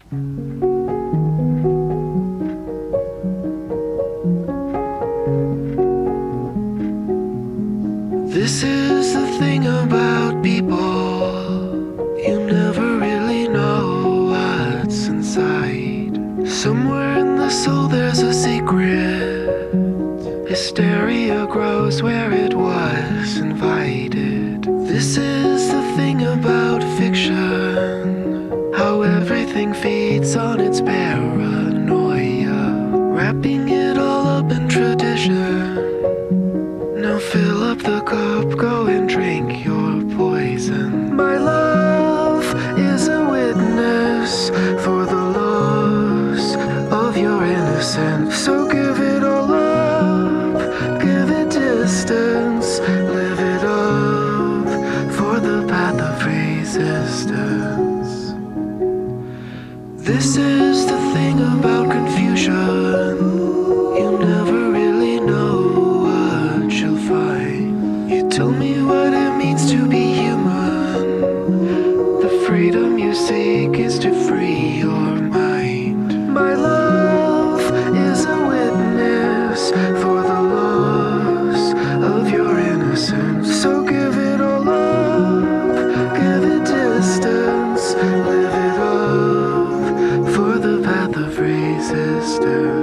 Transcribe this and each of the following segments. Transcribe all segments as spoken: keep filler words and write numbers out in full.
This is the thing about people, you never really know what's inside. Somewhere in the soul there's a secret. Hysteria grows where it was invited. This is the thing about fiction, how everything feeds on its paranoia, wrapping it all up in tradition. Now fill up the cup, go and drink your poison. My love is a witness for the loss of your innocence. So give it all up, give it distance, live it up for the path of resistance. This is the thing about confusion, you never really know what you'll find. You tell me what it means to be human. The freedom you seek is to free your mind. My love is a witness for the loss of your innocence. So give it all up, give it distance, live it up for the path of resistance.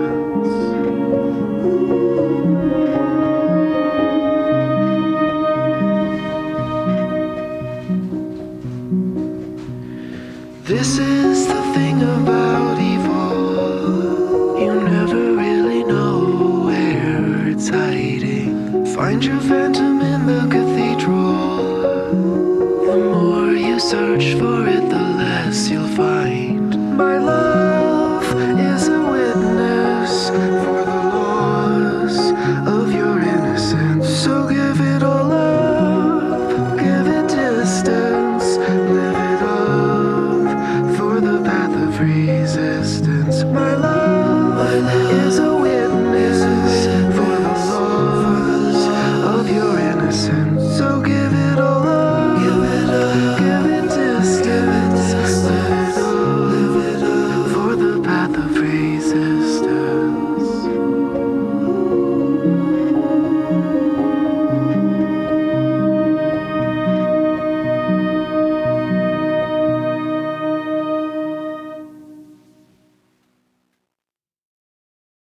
This is the thing about evil, you never really know where it's hiding. Find your phantom in the cathedral, the more you search for it, the less you'll find. My love